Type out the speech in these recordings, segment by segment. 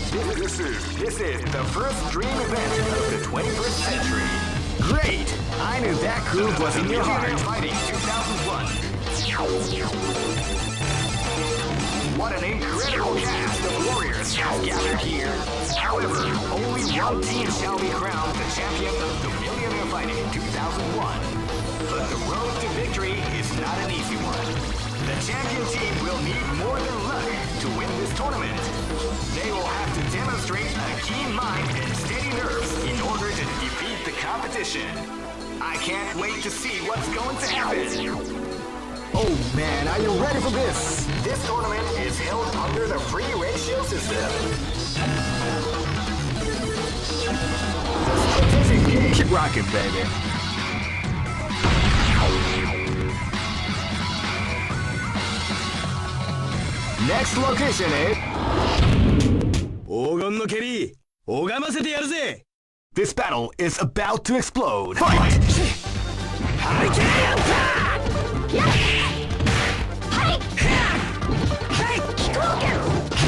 This is the first dream event of the 21st century. Great! I knew that groove was in your heart. Fighting 2001. What an incredible cast of warriors has gathered here. However, only one team shall be crowned the champion of the Millionaire Fighting 2001. But the road to victory is not an easy one. The champion team will need more than luck to win this tournament. They will have to demonstrate a keen mind and steady nerves in order to defeat the competition. I can't wait to see what's going to happen. Oh man, are you ready for this? This tournament is held under the free ratio system. The strategic game. Keep rocking, baby. Next location is... 黄金の蹴り拝ませてやるぜ。 This battle is about to explode. Fight! Hurricane attack! Hey! Hey! Kikoken!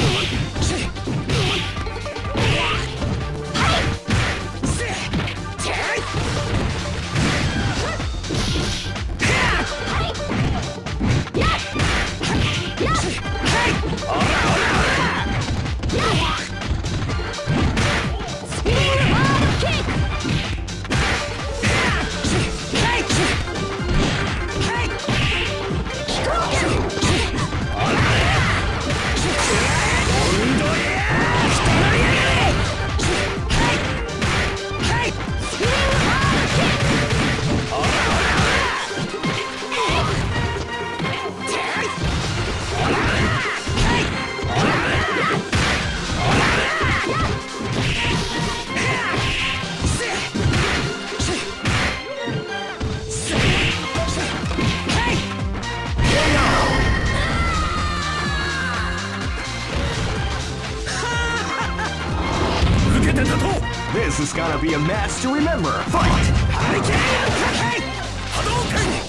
This is gonna be a match to remember. Fight! Hurricane! Hadouken!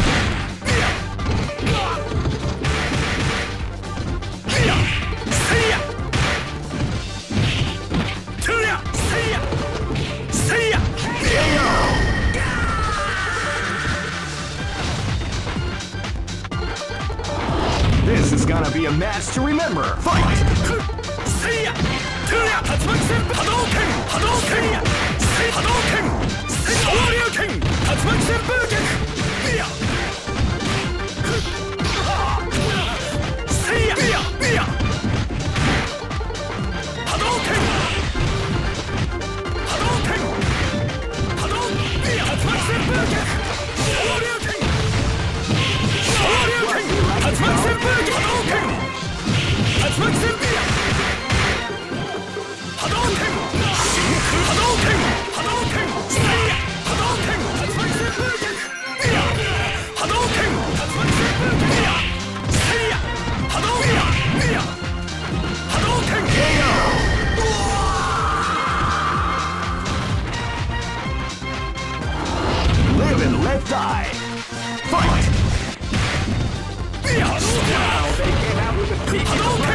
This is gonna be a match to remember. Fight! Live and let die. Fight! Wow, they came out with a peak.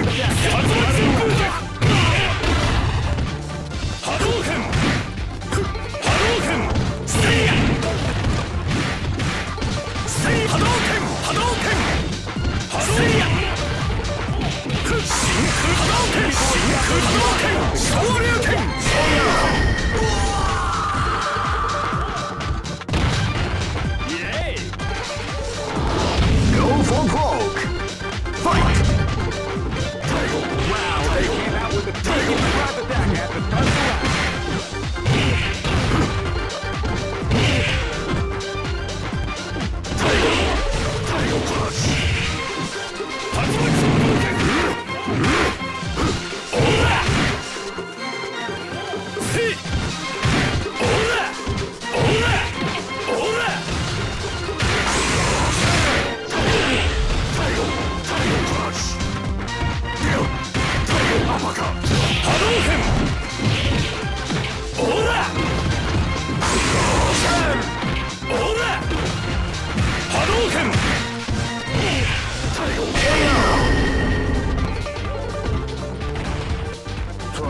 Go for broke. Fight! Wow, they came out with a tiger surprise attack at the start of the round.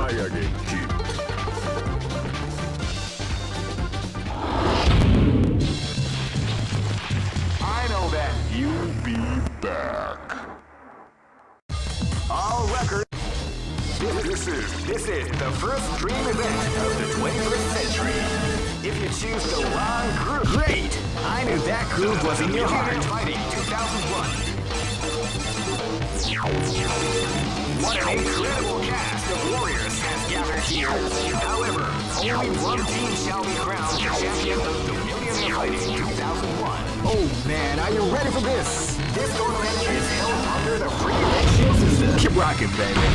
again, kid. I know that. You'll be back. All records. This is the first dream event of the 21st century. If you choose the wrong group, great! I knew that group was in your heart. Fighting 2001. What an incredible cast of warriors has gathered here. However, only one team shall be crowned the champion of the Millionaire Fighting 2001. Oh man, are you ready for this? This tournament is held under the free ratio system. Keep rocking, baby.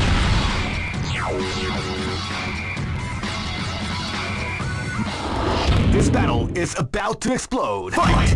This battle is about to explode. Fight!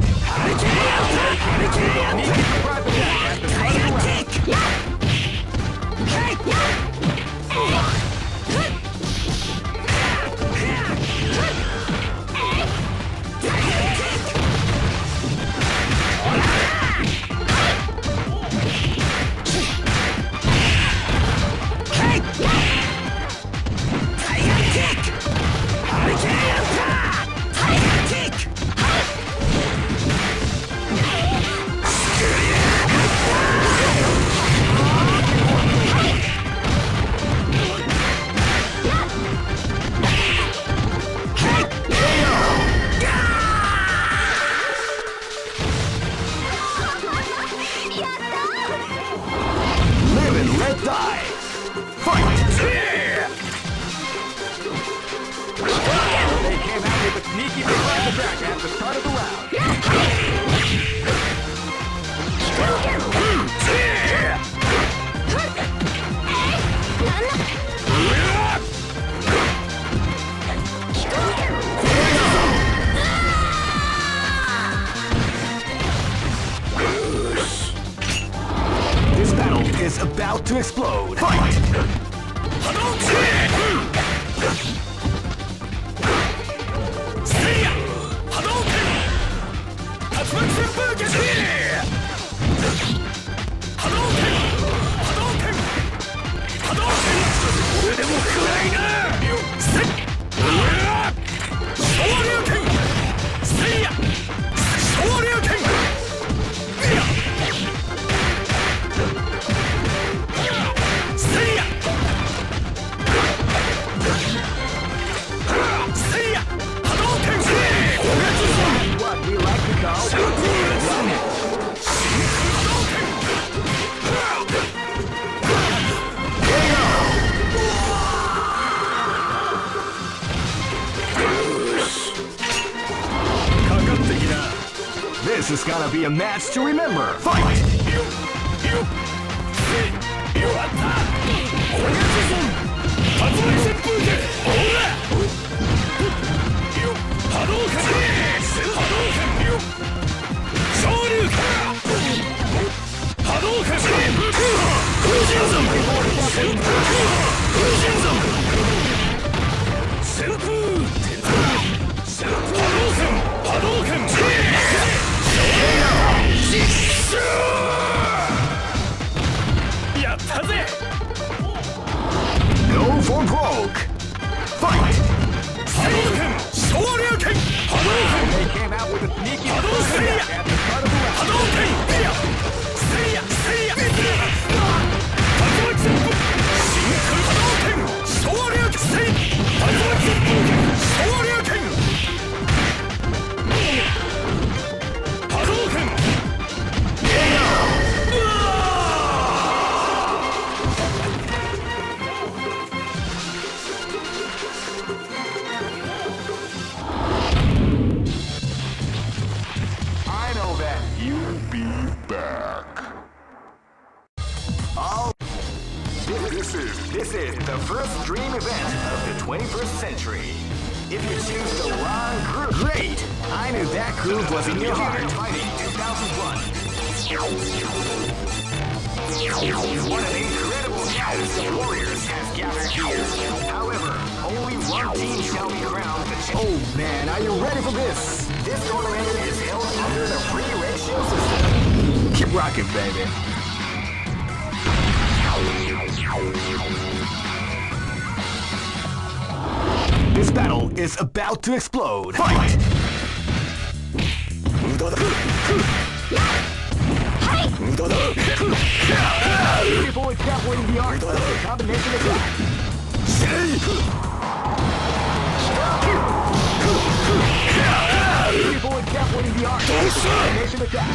About to explode. Fight! This is gonna be a match to remember. Fight! Go for broke. Fight! They came out with a sneaky at the start of the This is the first dream event of the 21st century. If you choose the wrong group, great! I knew that group was in your heart. Fighting 2001. What an incredible cast of warriors has gathered here. However, only one team shall be crowned the champion. Oh man, are you ready for this? This tournament is held under the free ratio system. Keep rocking, baby. battle is about to explode. Fight! People with capturing the art of the combination attack. People with capturing the art of the combination attack.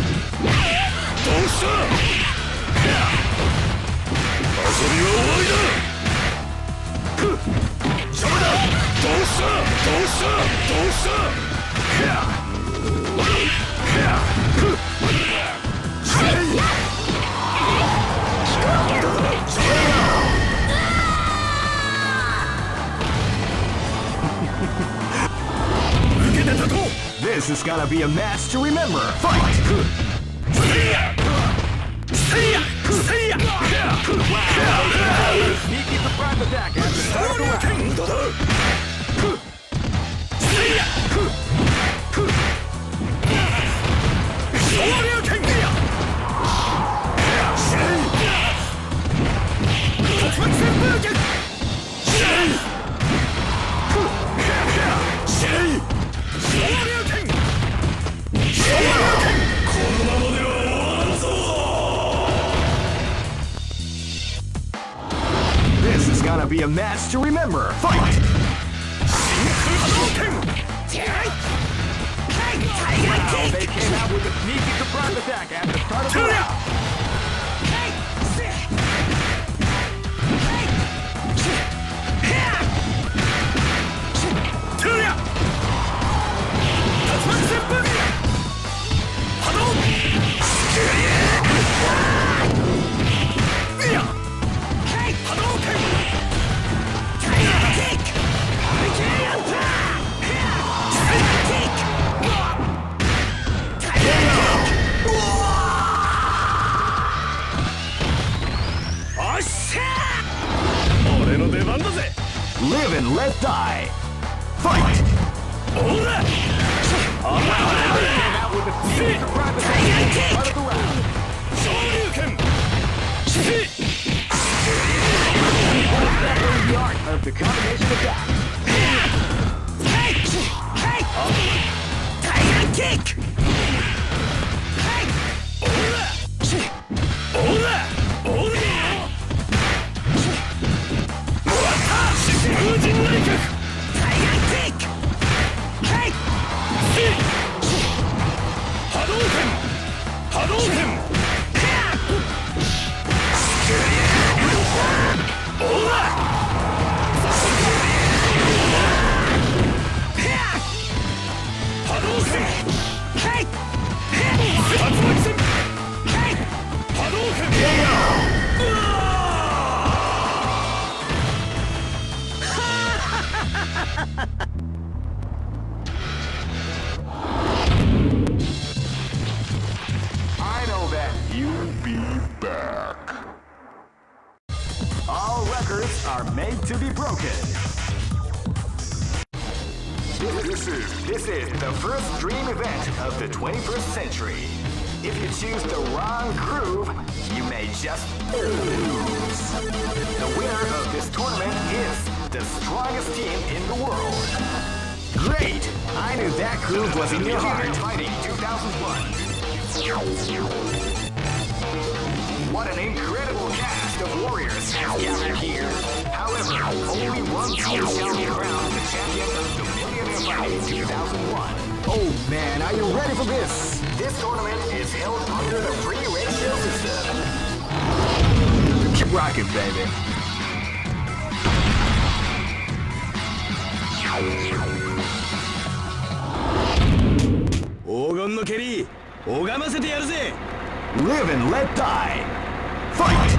This is gonna be a match to remember. Fight! Sneaky surprise attack at the start of the round. This is gonna be a match to remember. Fight! Wow, they came out with a sneaky surprise attack at the start of the round. Live and let die. Fight! The art of the combination attack. Tiger kick! I know that you'll be back. All records are made to be broken. This is the first dream event of the 21st century. If you choose the wrong groove, you may just lose. The winner of this tournament is the strongest team in the world. Great! I knew that groove was in your heart. Fighting 2001. What an incredible cast of warriors has gathered here. However, only one team shall be crowned the champion of the Millionaire Fighting 2001. Oh man, are you ready for this? This tournament is held under the free ratio system. Keep rocking, baby. Live and let die. Fight!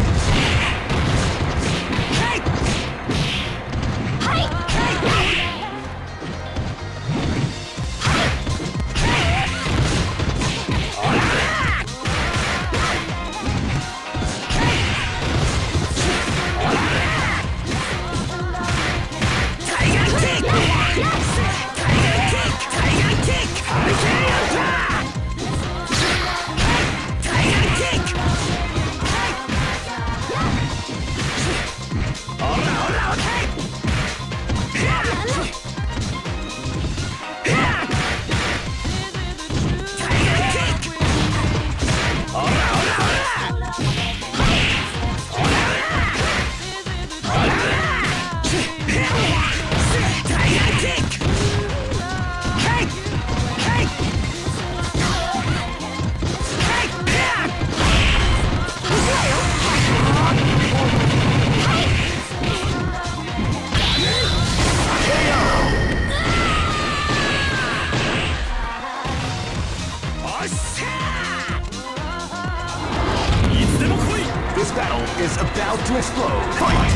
This battle is about to explode. Fight!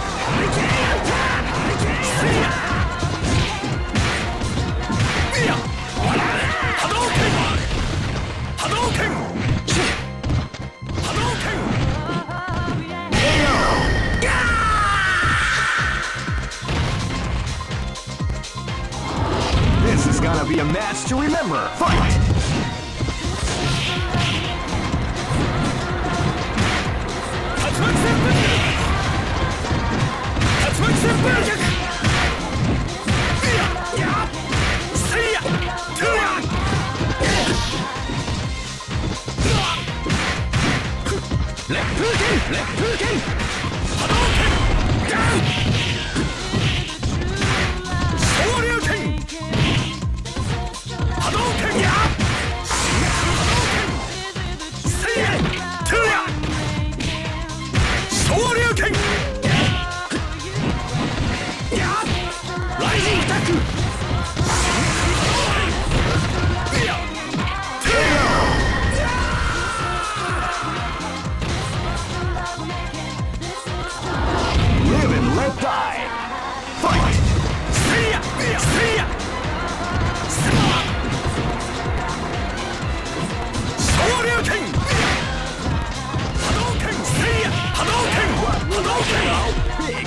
This is gonna be a match to remember. Fight! Live and let die. Fight! Big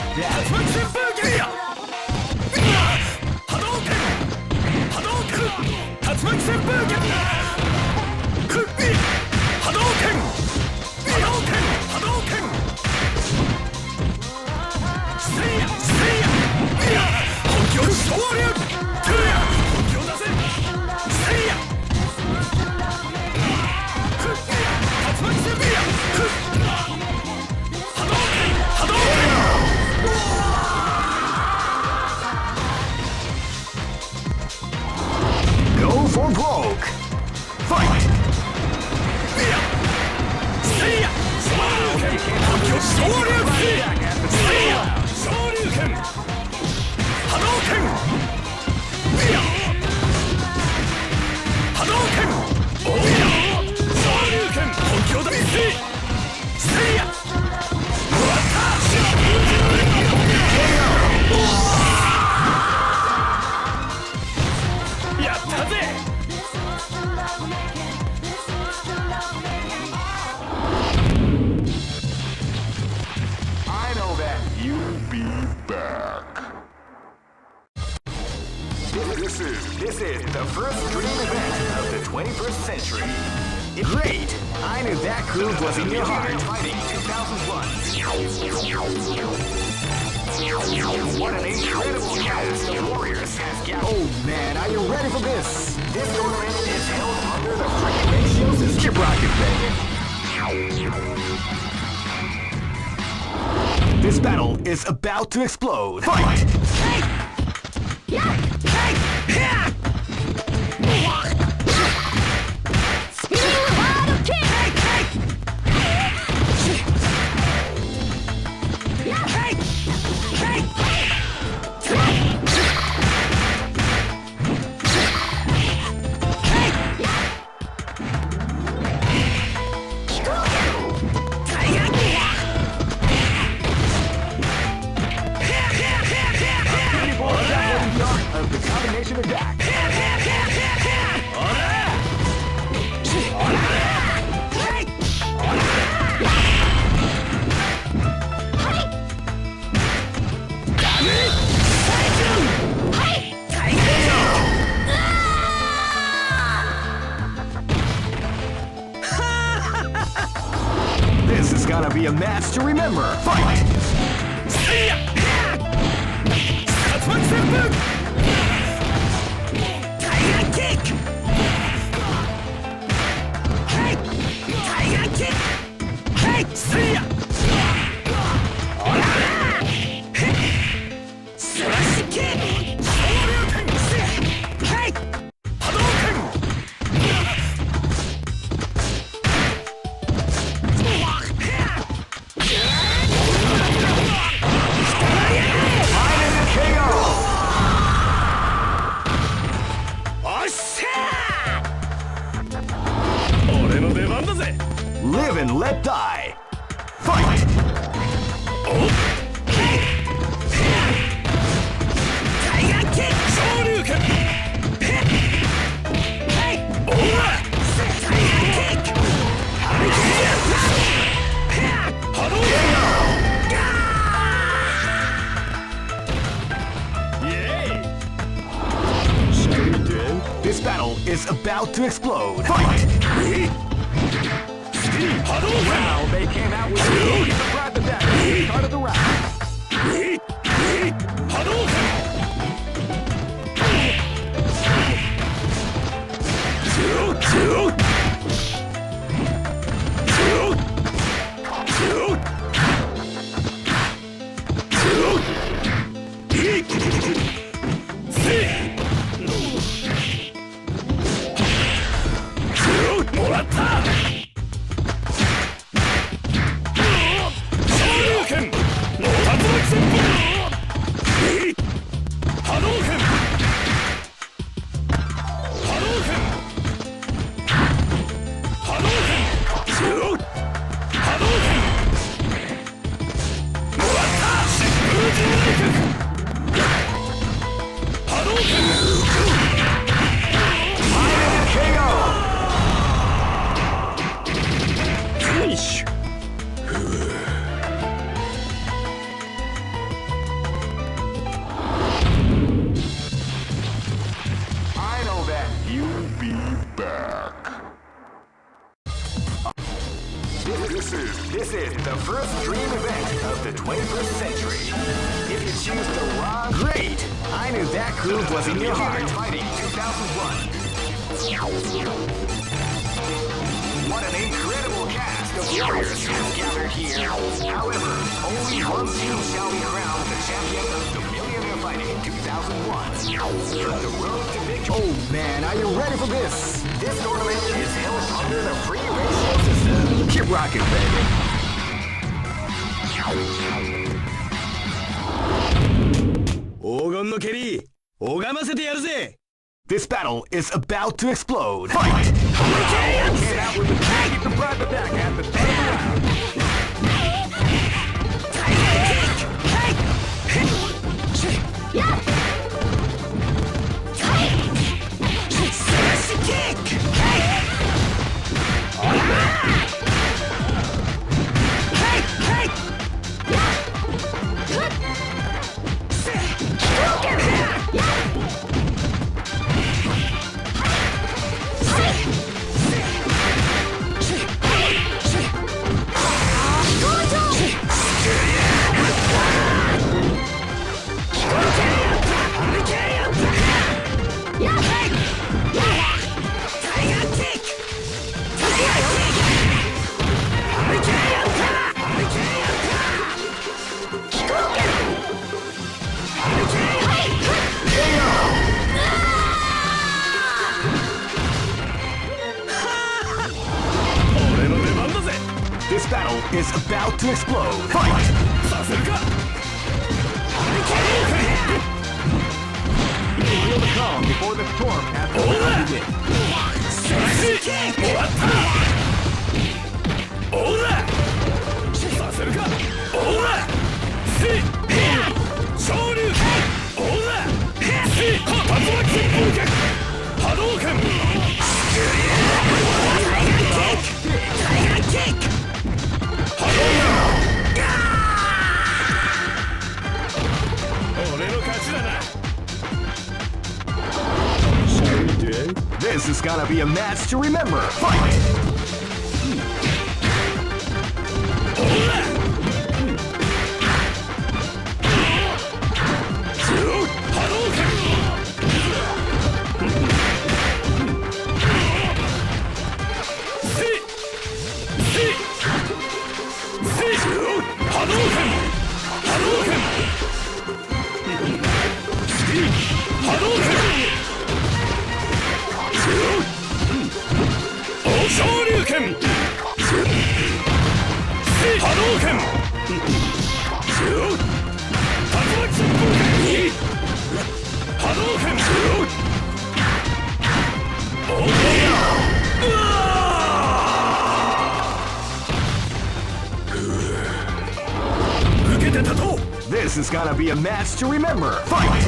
Go for broke. Fight! I know that you'll be back. This is the first dream event of the 21st century. Great! I knew that groove was in your heart. Fighting 2001. What an incredible cast of warriors has gathered. Oh man, are you ready for this? This tournament is held under the freaking ratio system. Keep rocking, baby. This battle is about to explode. Fight! Of the combination attack. This is gonna be a match to remember. Fight! is about to explode. Fight! Wow, they came out with a surprise attack at the start of the round. This is the first dream event of the 21st century. If you choose the wrong, great! I knew that groove was in your heart. Fighting 2001. What an incredible cast of warriors has gathered here. However, only one team shall be crowned the champion of the Millionaire Fighting 2001. From the road to victory. Oh man, are you ready for this? This tournament is held under the free ratio system. Keep rocking, baby. This battle is about to explode. Fight! Came out with a surprise attack at the start of the round. This battle is about to explode. Fight! Feel the calm before the storm has to begin. This is gonna be a match to remember. Fight! This is gonna be a match to remember. Fight!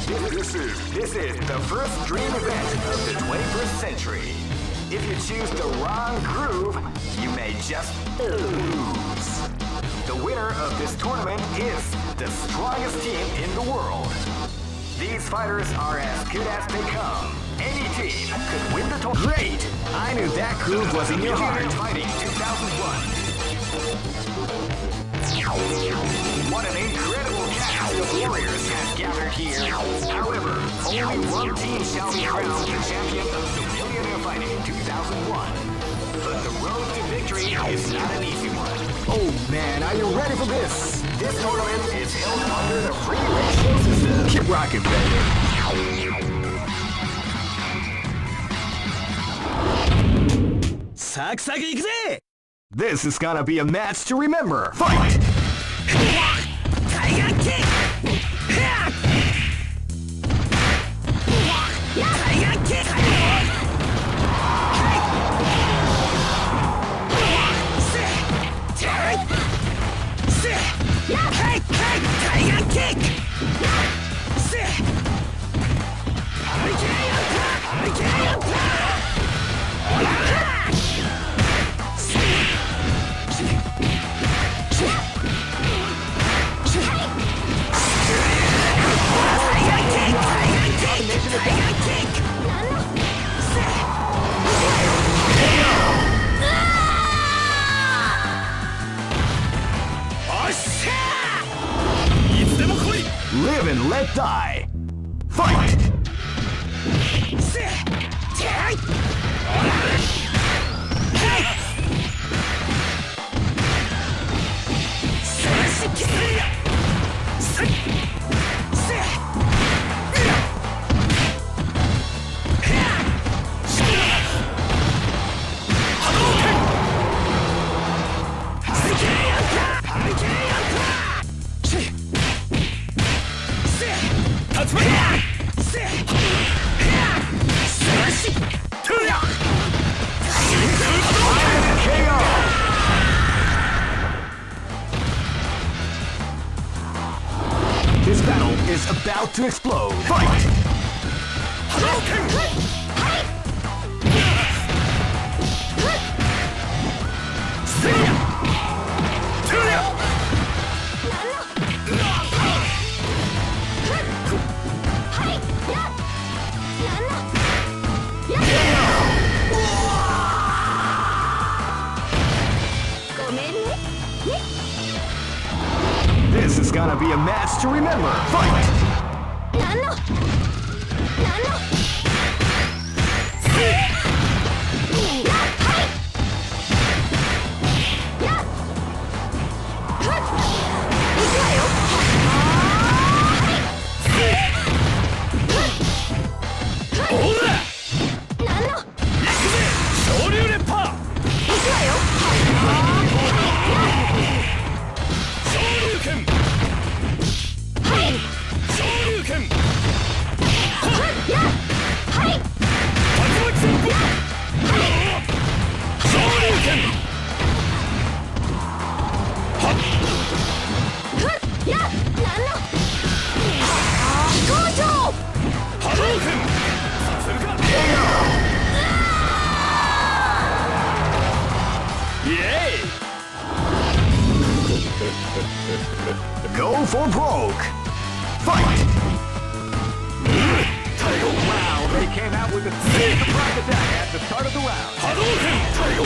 This is the first dream event of the 21st century. If you choose the wrong groove, you may just lose. The winner of this tournament is the strongest team in the world. These fighters are as good as they come. Any team could win the tournament. Great! I knew that groove was in your heart. Fighting 2001. What an incredible cast of warriors has gathered here. However, only one team shall be crowned the champion of the Millionaire Fighting 2001. But the road to victory is not an easy one. Oh man, are you ready for this? This tournament is held under the free ratio system. Keep rocking, baby. Sakusaku行くぜ! This is gonna be a match to remember. Fight! Tiger kick! Tiger kick! Tiger kick! Live and let die. Fight! This battle is about to explode. Fight! This is gonna be a match to remember. Fight! Go for broke! Fight! Wow, they came out with a surprise attack at the start of the round. Hadouken!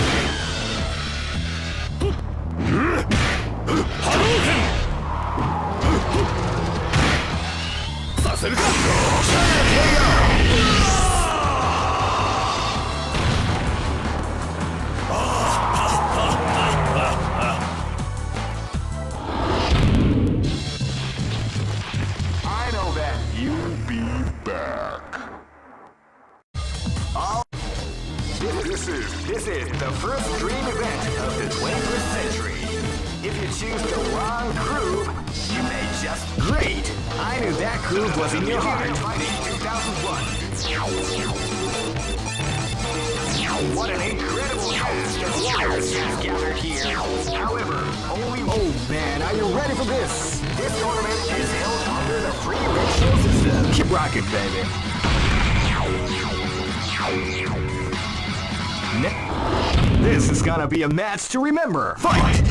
I know that. You'll be back. This is the first dream event of the 21st century. If you choose the wrong groove, you may just Great! I knew that groove was in your heart. Fighting 2001. What an incredible cast of warriors has gathered here. However, only Oh man, are you ready for this? this tournament is held under the free ratio system. Keep bracket, baby. This is gonna be a match to remember. Fight!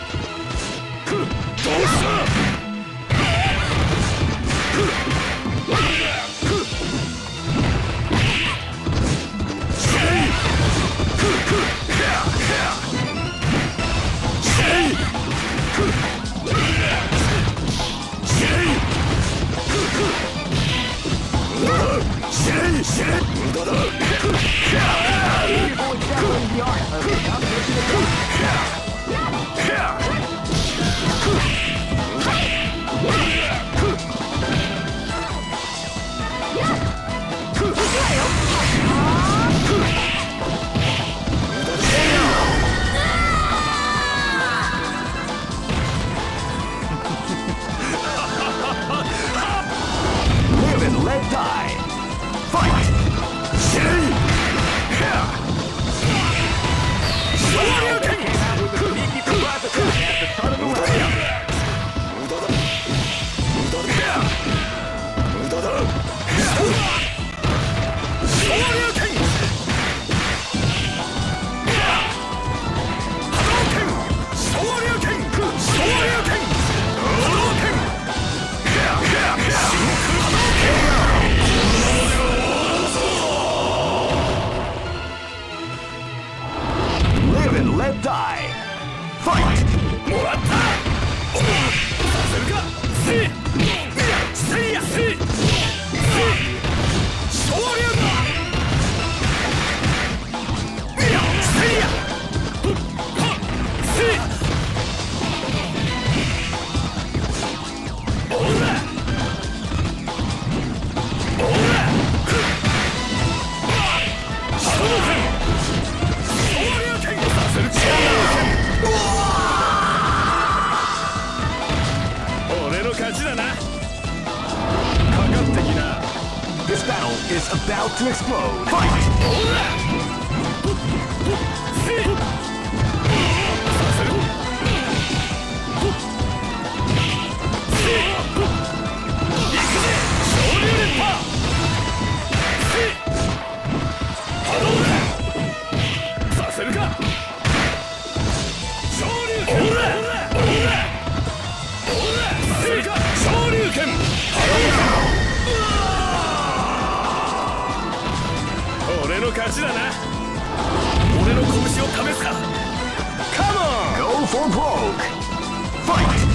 Live and let die. Fight! Came out with a sneaky surprise attack at the start of the round. Live and let die. Fight! This battle is about to explode. Fight! Go for broke. Fight!